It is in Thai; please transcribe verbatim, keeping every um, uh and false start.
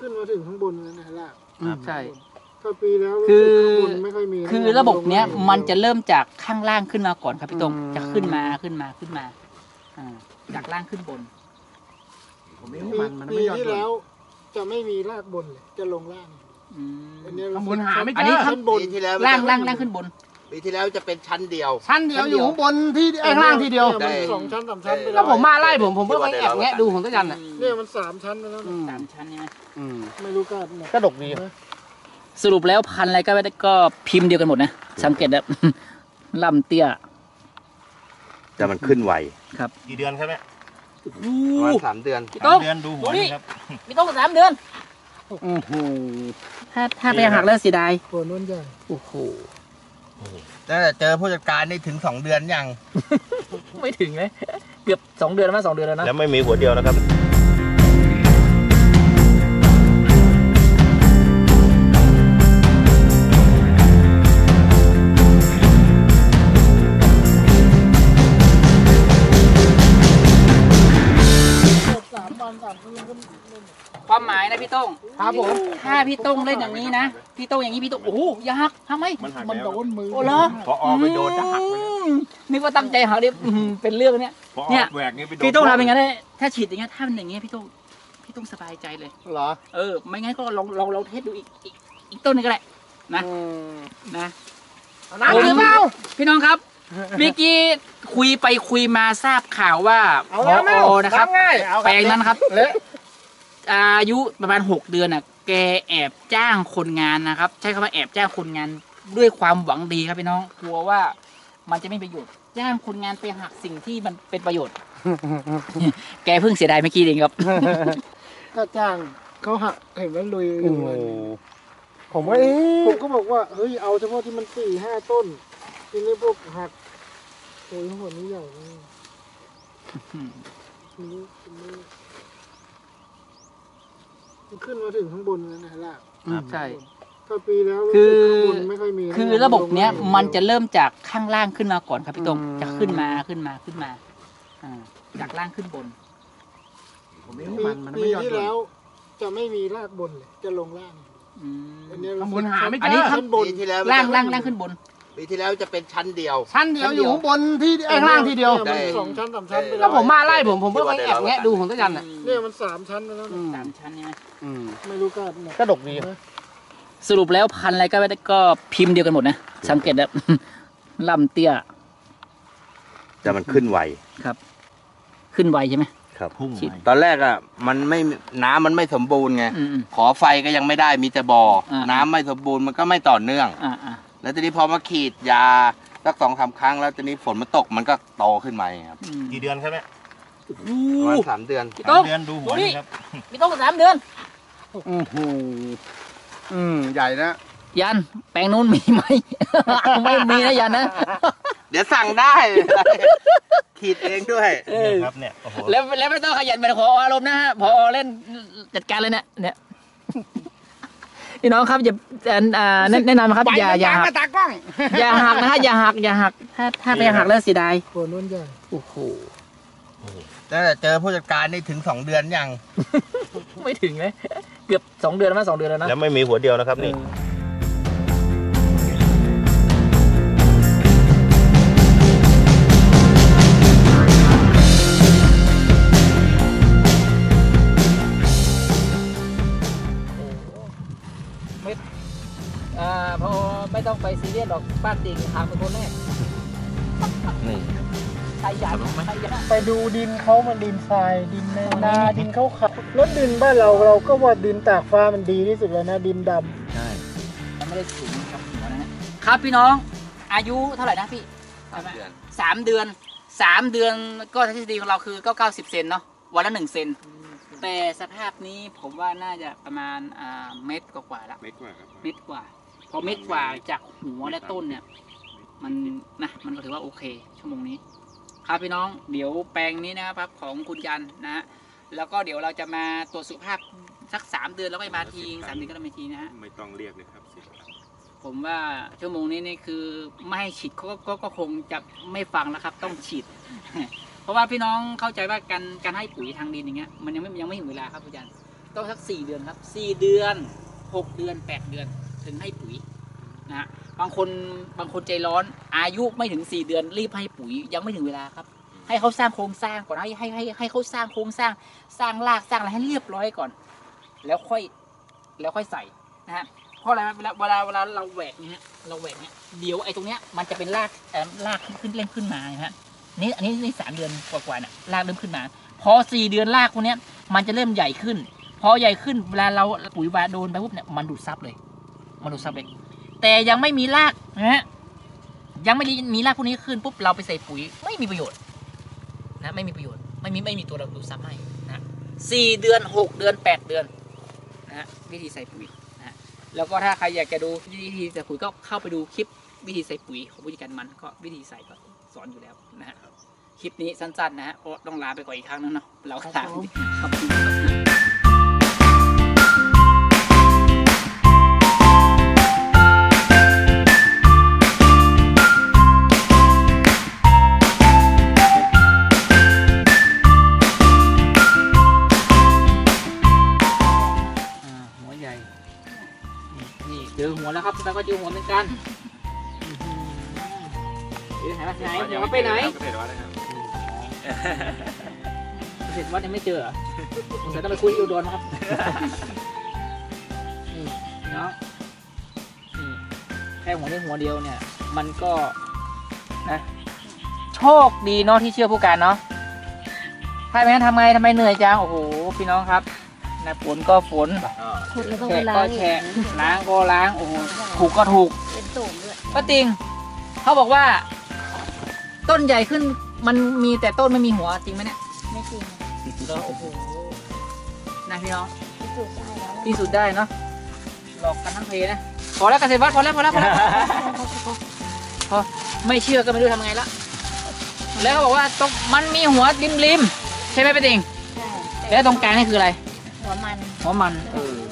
ขึ้นมาถึงข้างบนแล้วนะล่ะใช่ถ้าปีแล้วคือไม่ค่อยมีคือระบบเนี้ยมันจะเริ่มจากข้างล่างขึ้นมาก่อนครับพี่ตรงจะขึ้นมาขึ้นมาขึ้นมาจากล่างขึ้นบนปีที่แล้วจะไม่มีรากบนเลยจะลงล่างอันนี้ข้างบนหาไม่เจออันนี้ข้างบนล่างล่างล่างขึ้นบนปีที่แล้วจะเป็นชั้นเดียวชั้นเดียวอยู่ข้างบนที่ข้างล่างทีเดียวสองชั้นสามชั้นไปแล้วผมมาไล่ผมผมก็ไปแอบแงะดูของตะยันอ่ะเนี่ยมันสามชั้นแล้วสามชั้นเนี่ยไม่รู้ก็กระดกดีสรุปแล้วพันอะไรก็ไม่ได้ก็พิมพ์เดียวกันหมดนะสังเกตนะลำเตี้ยแต่มันขึ้นไวครับกี่เดือนครับเนี่ยประมาณสามเดือนสามเดือนดูหัวนี่ครับมีต้องสามเดือนโอ้โหถ้าถ้าไปหักแล้วเสียดายโอ้นุ่นใหญ่โอ้โหแต่เจอผู้จัดการนี่ถึงสองเดือนยังไม่ถึงเลยเกือบสองเดือนแล้วมั้งสองเดือนแล้วนะแล้วไม่มีหัวเดียวนะครับความหมายนะพี่ต้งครับผมถ้าพี่ต้งเล่นอย่างนี้นะพี่ต้งอย่างนี้พี่ต้งโอ้โหอย่าหักทำไมมันโดนมือโอ้เหรอพอออกไปโดนจะหักนึกว่าตั้งใจหักดิเป็นเรื่องเนี้ยเนี่ยพี่ต้งทำอย่างนั้นถ้าฉีดอย่างเงี้ยถ้ามันอย่างเงี้ยพี่ต้งพี่ต้งสบายใจเลยเหรอเออไม่งั้นก็ลองลองลองเทสดูอีกอีกต้นนึงก็ได้นะนะน้ำหรือเปล่าพี่น้องครับเมื่อกี้คุยไปคุยมาทราบข่าวว่าพอนะครับแปลงนั้นครับอายุประมาณหกเดือนน่ะแกแอบจ้างคนงานนะครับใช้คำว่าแอบจ้างคนงานด้วยความหวังดีครับพี่น้องกลัวว่ามันจะไม่ประโยชน์จ้างคนงานไปหักสิ่งที่มันเป็นประโยชน์แกเพิ่งเสียดายเมื่อกี้เองครับถ้าจ้างเขาหักเห็นว่าลุยอยู่ผมว่าผมก็บอกว่าเฮ้ยเอาเฉพาะที่มันสี่ห้าต้นทีนี้พวกหักโอ้ยหัวนี้ใหญ่เลยนี่ขึ้นมาถึงข้างบนแล้วนะล่ะใช่ถ้าปีแล้วคือไม่ค่อยมีคือระบบเนี้ยมันจะเริ่มจากข้างล่างขึ้นมาก่อนครับพี่ตรงจะขึ้นมาขึ้นมาขึ้นมาจากล่างขึ้นบนปีที่แล้วจะไม่มีรากบนเลยจะลงล่างอันนี้ข้างบนหาไม่เจออันนี้ข้างบนล่างล่างล่างขึ้นบนปีที่แล้วจะเป็นชั้นเดียวชั้นเดียวอยู่ข้างบนที่ข้างล่างทีเดียวสองชั้นสามชั้นไปแล้วผมมาไล่ผมผมก็ไปแอบแงะดูของตะยันอ่ะเนี่ยมันสามชั้นแล้วสามชั้นเนี่ยไม่รู้ก็กระดกดีสรุปแล้วพันอะไรก็ไม่ได้ก็พิมพ์เดียวกันหมดนะสังเกตนะลำเตี้ยแต่มันขึ้นไวครับ ขึ้นไวใช่ไหมครับตอนแรกอ่ะมันไม่น้ำมันไม่สมบูรณ์ไงขอไฟก็ยังไม่ได้มีแต่บ่อน้ำไม่สมบูรณ์มันก็ไม่ต่อเนื่องแล้วทีนี้พอมาขีดยาสักสองสามครั้งแล้วทีนี้ฝนมันตกมันก็โตขึ้นมาครับกี่เดือนครับเนี่ยประมาณสามเดือนสามเดือนดูหัวนี่ครับมีต้องสามเดือนอือหืออืมใหญ่นะยันแปลงนู้นมีไหมไม่มีนะยันนะเดี๋ยวสั่งได้ขีดเองด้วยครับเนี่ยแล้วแล้วไม่ต้องขยันเป็นพออารมณ์นะฮะพอเล่นจัดการเลยเนี่ยเนี่ยพี่น้องครับอย่าแนะนำครับอย่าอย่าหักอย่าหักนะฮะอย่าหักอย่าหักถ้าถ้าไปหักแล้วเสียดายหัวนุ่นใหญ่โอ้โหแต่เจอผู้จัดการนี่ถึงสองเดือนยังไม่ถึงเลยเกือบสองเดือนแล้วมั้งสองเดือนแล้วนะแล้วไม่มีหัวเดียวนะครับนี่พอไม่ต้องไปซีเรียสหรอกป้าติ่งทางเป็นคนแรกนี่ใครอยากไปดูดินเขามันดินทรายดินนาดินเขาขับรถดินบ้านเราเราก็ว่าดินตากฟ้ามันดีที่สุดแล้วนะดินดำใช่ไม่ได้สูงครับหัวนะฮะครับพี่น้องอายุเท่าไหร่นะพี่สามเดือนสามเดือนสามเดือนก็ทฤษฎีของเราคือก็เก้าสิบเซนเนาะวันละหนึ่งเซนแต่สภาพนี้ผมว่าน่าจะประมาณอ่าเมตรกว่าแล้วเมตรกว่าครับเมตรกว่าพอเม็ดกว่าจากหัวและต้นเนี่ยมันนะมันก็ถือว่าโอเคชั่วโมงนี้ครับพี่น้องเดี๋ยวแปลงนี้นะครับของคุณยันนะฮะแล้วก็เดี๋ยวเราจะมาตรวจสุขภาพสักสามเดือนแล้วก็มาทีสามเดือนก็มาทีนะฮะไม่ต้องเรียกเลยครับผมว่าชั่วโมงนี้นี่คือไม่ให้ฉีดเขาก็ก็คงจะไม่ฟังแล้วครับต้องฉีด เพราะว่าพี่น้องเข้าใจว่าการการให้ปุ๋ยทางดินอย่างเงี้ยมันยังไม่ยังไม่ถึงเวลาครับคุณยันต้องสักสี่เดือนครับสี่เดือนหกเดือนแปดเดือนถึงให้ปุ๋ยนะฮะบางคนบางคนใจร้อนอายุไม่ถึงสี่เดือนรีบให้ปุ๋ยยังไม่ถึงเวลาครับให้เขาสร้างโครงสร้างก่อนให้ให้ให้ให้เขาสร้างโครงสร้างสร้างรากสร้างอะไรให้เรียบร้อยก่อนแล้วค่อยแล้วค่อยใส่นะฮะเพราะอะไรเวลาเวลาเวลาเราแหวกเนี้ยเราแหวกเนี้ยเดี๋ยวไอ้ตรงเนี้ยมันจะเป็นรากเอ่อรากขึ้นเริ่มขึ้นมานะฮะนี่อันนี้นี่สามเดือนกว่าๆเนี่ยรากเริ่มขึ้นมาพอสี่เดือนรากพวกเนี้ยมันจะเริ่มใหญ่ขึ้นพอใหญ่ขึ้นเวลาเราปุ๋ยวาโดนไปปุ๊บเนี่ยมันดูดซับเลยมันดูดซับเลยแต่ยังไม่มีรากนะฮะยังไม่มีรากพวกนี้ขึ้นปุ๊บเราไปใส่ปุ๋ยไม่มีประโยชน์นะไม่มีประโยชน์ไม่มีไม่มีตัวเราดูดซับให้นะสี่เดือนหกเดือนแปดเดือนนะฮะวิธีใส่ปุ๋ยนะแล้วก็ถ้าใครอยากจะดูวิธีใส่ปุ๋ยก็เข้าไปดูคลิปวิธีใส่ปุ๋ยของผู้จัดการมันก็วิธีใส่ก็สอนอยู่แล้วนะฮะคลิปนี้สั้นๆนะฮะเพราะต้องลาไปก่อนอีกครั้งนึงเนาะเราลาครับนี่เจอหัวแล้วครับแล้วก็เจอหัวเหมือนกันเดี๋ยวไหนมาไหนเดี๋ยวมาไปไหนเกษตรวัดนะครับเกษตรวัดยังไม่เจอเหรอผมจะต้องไปคุยที่อุดรครับนี่เนาะนี่แค่หัวนี้หัวเดียวเนี่ยมันก็นะโชคดีเนาะที่เชื่อผู้การเนาะถ้าไม่งั้นทำไงทำไมเหนื่อยจังโอ้โหพี่น้องครับนะฝนก็ฝนแฉะก็แฉะล้างก็ล้างโอ้โหถูกก็ถูกเป็นตุ่มด้วยก็จริงเขาบอกว่าต้นใหญ่ขึ้นมันมีแต่ต้นไม่มีหัวจริงไหมเนี่ยไม่จริงแล้วโอ้โหนะพี่น้องพิสูจน์ได้เนาะหลอกกันทั้งเพนะพอแล้วเกษตรวัดพอแล้วพอแล้วพอแล้วพอไม่เชื่อก็ไม่รู้ทำไงละแล้วเขาบอกว่าตรงมันมีหัวริมริมใช่ไหมป้าติงแล้วตรงกลางนี่คืออะไรหัวมันหัวมันเออ